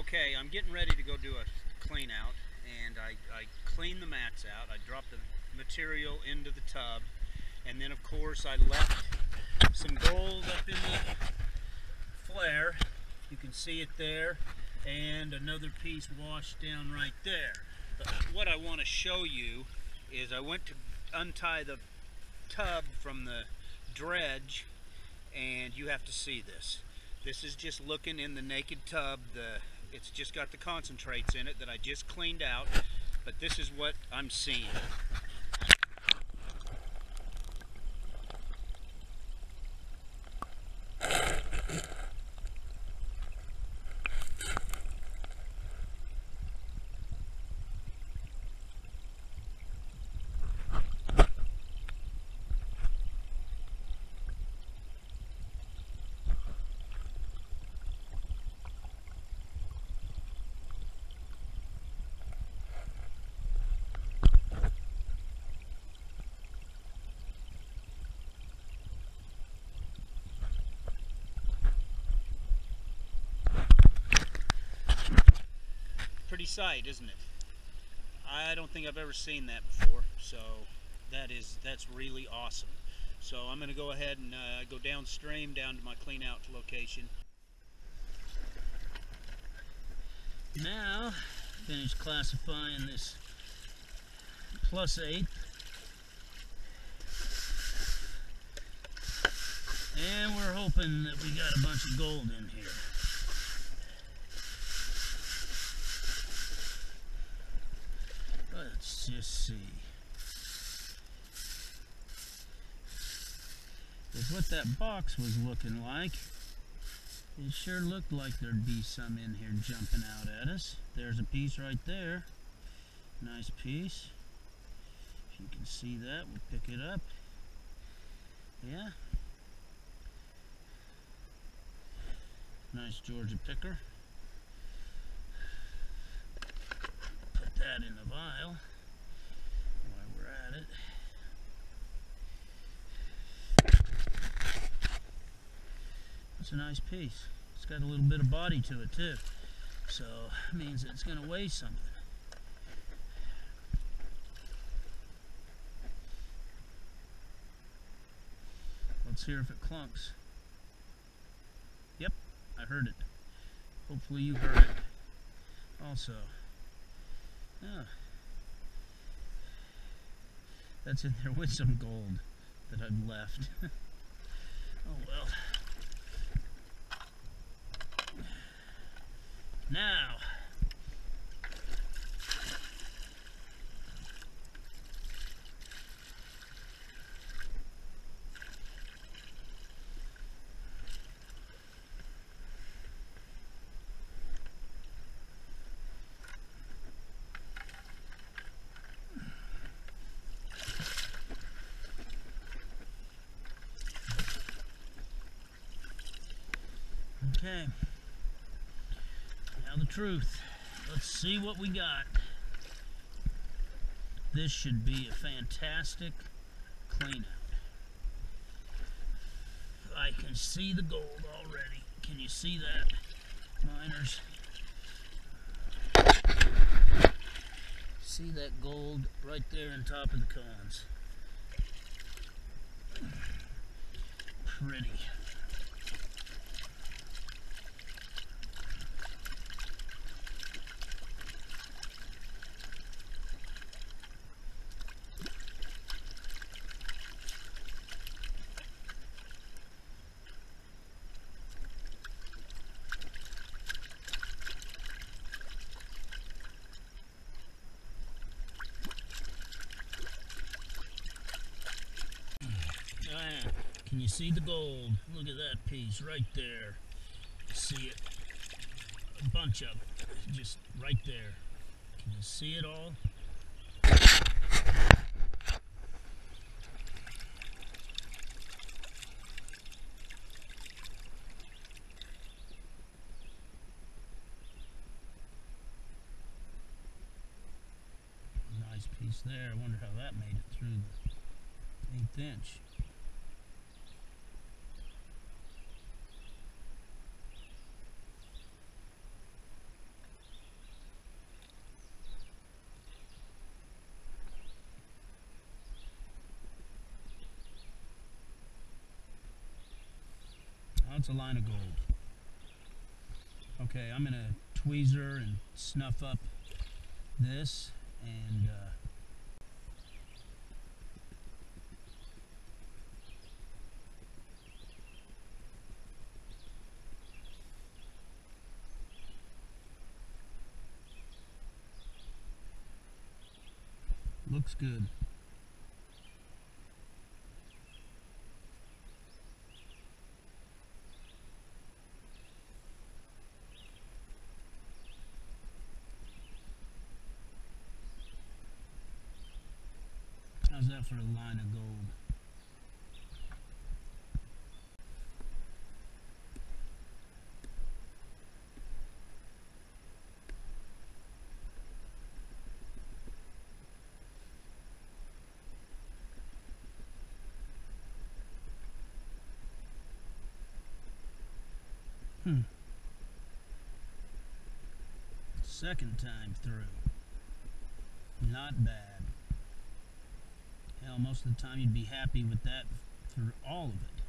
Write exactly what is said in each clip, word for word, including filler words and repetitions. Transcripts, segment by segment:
Okay, I'm getting ready to go do a clean out, and I, I clean the mats out. I drop the material into the tub, and then of course I left some gold up in the flare. You can see it there, and another piece washed down right there. But what I want to show you is I went to untie the tub from the dredge, and you have to see this. This is just looking in the naked tub. The it's just got the concentrates in it that I just cleaned out, but this is what I'm seeing. Pretty sight, isn't it? I don't think I've ever seen that before, so that is that's really awesome. So I'm going to go ahead and uh, go downstream down to my clean out location. Now, finish classifying this plus eight, and we're hoping that we got a bunch of gold in here. Let's just see. With what that box was looking like, it sure looked like there'd be some in here jumping out at us. There's a piece right there. Nice piece. If you can see that, we'll pick it up. Yeah. Nice Georgia picker. Put that in the vial while we're at it. It's a nice piece. It's got a little bit of body to it too, so it means it's going to weigh something. Let's hear if it clunks. Yep, I heard it. Hopefully you heard it also. Yeah. That's in there with some gold that I've left. Oh well. Now, okay. Now the truth. Let's see what we got. This should be a fantastic clean out. I can see the gold already. Can you see that, miners? See that gold right there on top of the cones? Pretty. Can you see the gold? Look at that piece right there. See it? A bunch of it. Just right there. Can you see it all? Nice piece there. I wonder how that made it through the eighth inch. it's a line of gold. Okay, I'm gonna tweezer and snuff up this and uh, looks good. How's that for a line of gold? Hmm. Second time through. Not bad. Hell, most of the time you'd be happy with that for all of it.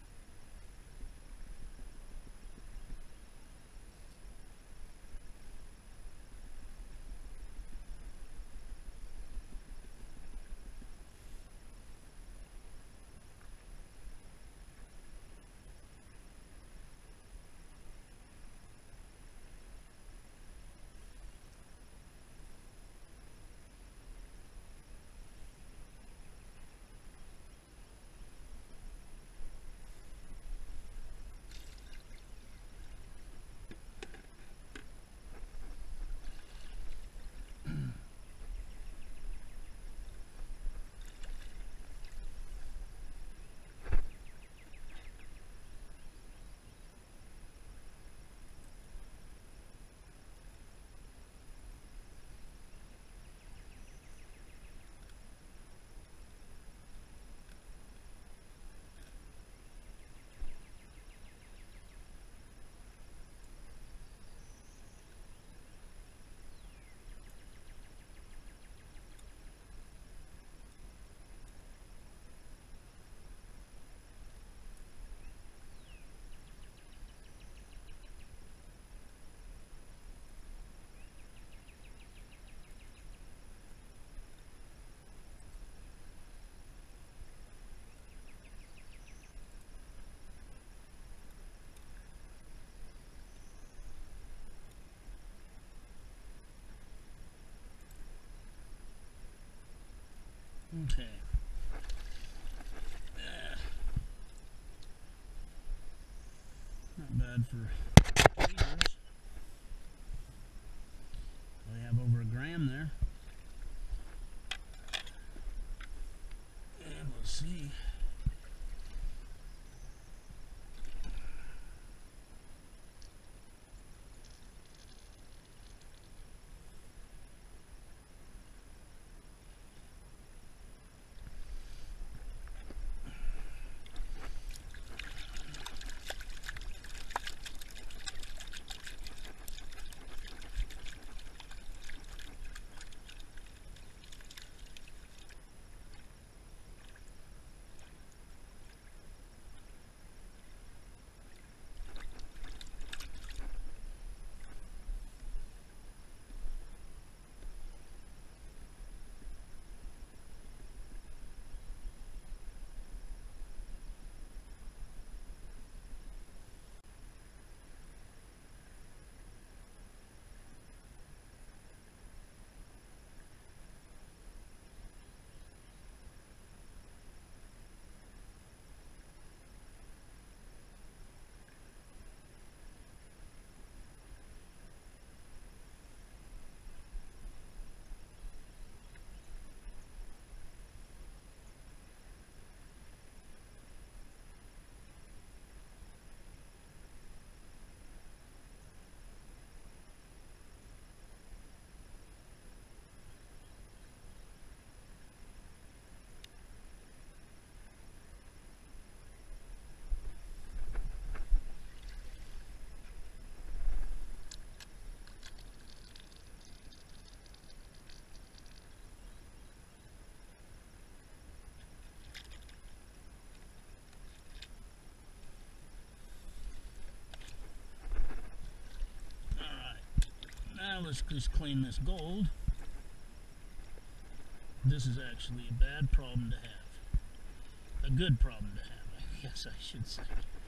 Okay. Uh, not bad for liters. We have over a gram there. And we'll see. Now let's just clean this gold. This is actually a bad problem to have. A good problem to have, I guess I should say.